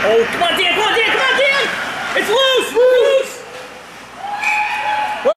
Oh, come on, Dan! Come on, Dan! Come on, Dan! It's loose! Loose!